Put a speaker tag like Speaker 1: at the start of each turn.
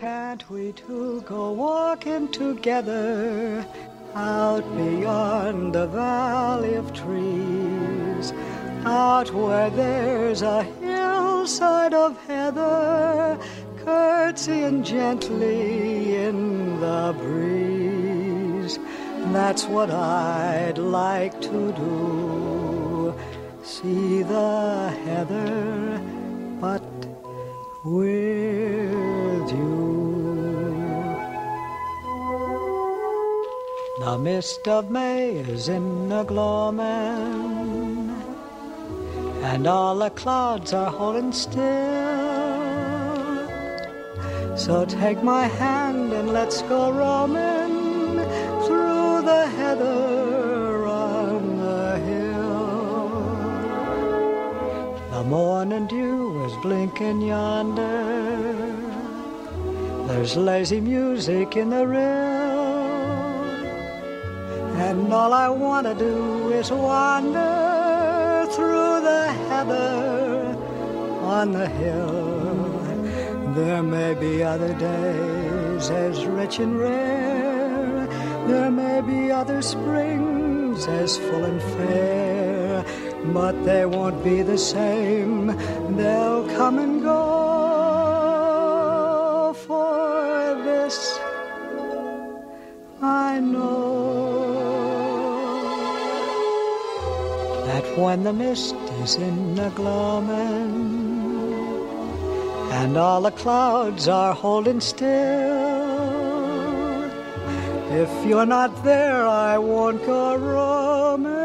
Speaker 1: can't we two go walking together out beyond the valley of trees, out where there's a hillside of heather, curtsying gently in the breeze. That's what I'd like to do, see the heather, but with you. The mist of May is in a gloaming, and all the clouds are holding still. So take my hand and let's go roaming through the heather on the hill. The morning dew is blinking yonder, there's lazy music in the rill, and all I want to do is wander through the heather on the hill. There may be other days as rich and rare, there may be other springs as full and fair, but they won't be the same, they'll come and go. For this I know, that when the mist is in a gloaming and all the clouds are holding still, if you're not there I won't go roaming